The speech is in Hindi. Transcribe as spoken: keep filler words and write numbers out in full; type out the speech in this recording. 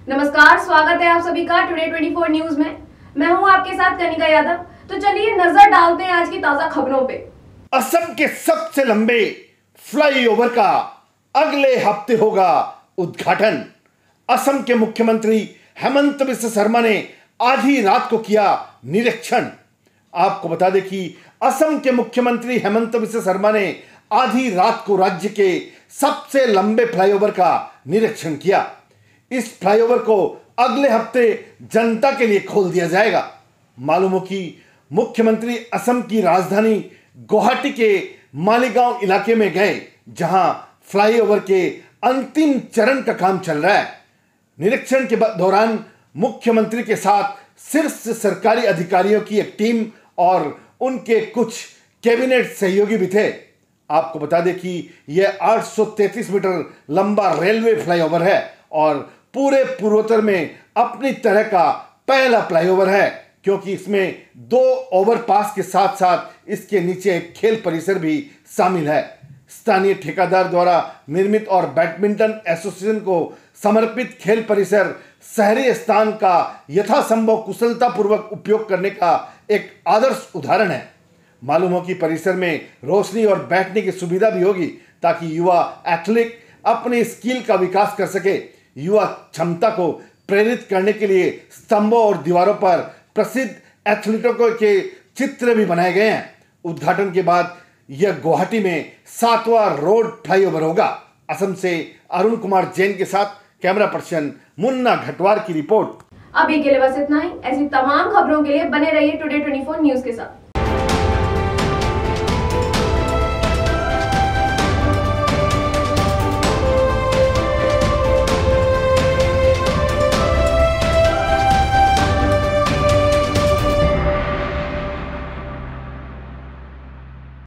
नमस्कार, स्वागत है आप सभी का टुडे चौबीस न्यूज में। मैं हूं आपके साथ कनिका यादव। तो चलिए नजर डालते हैं आज की ताजा खबरों पे। असम के सबसे लंबे फ्लाईओवर का अगले हफ्ते होगा उद्घाटन। असम के मुख्यमंत्री हेमंत बिस्वा शर्मा ने आधी रात को किया निरीक्षण। आपको बता दें कि असम के मुख्यमंत्री हेमंत बिस्वा शर्मा ने आधी रात को राज्य के सबसे लंबे फ्लाईओवर का निरीक्षण किया। इस फ्लाईओवर को अगले हफ्ते जनता के लिए खोल दिया जाएगा। मालूम हो कि मुख्यमंत्री असम की राजधानी गुवाहाटी के मालीगांव इलाके में गए, जहां फ्लाईओवर के अंतिम चरण का काम चल रहा है। निरीक्षण के दौरान मुख्यमंत्री के साथ शीर्ष सरकारी अधिकारियों की एक टीम और उनके कुछ कैबिनेट सहयोगी भी थे। आपको बता दें कि यह आठ सौ तैंतीस मीटर लंबा रेलवे फ्लाईओवर है और पूरे पूर्वोत्तर में अपनी तरह का पहला फ्लाईओवर है, क्योंकि इसमें दो ओवरपास के साथ साथ इसके नीचे एक खेल परिसर भी शामिल है। स्थानीय ठेकेदार द्वारा निर्मित और बैडमिंटन एसोसिएशन को समर्पित खेल परिसर शहरी स्थान का यथासंभव कुशलतापूर्वक उपयोग करने का एक आदर्श उदाहरण है। मालूम हो कि परिसर में रोशनी और बैठने की सुविधा भी होगी, ताकि युवा एथलीट अपनी स्किल का विकास कर सके। युवा क्षमता को प्रेरित करने के लिए स्तंभों और दीवारों पर प्रसिद्ध एथलीटों के चित्र भी बनाए गए हैं। उद्घाटन के बाद यह गुवाहाटी में सातवां रोड फ्लाईओवर होगा। असम से अरुण कुमार जैन के साथ कैमरा पर्सन मुन्ना घटवार की रिपोर्ट। अभी के लिए बस इतना ही। ऐसी तमाम खबरों के लिए बने रहिए टुडे चौबीस न्यूज के साथ।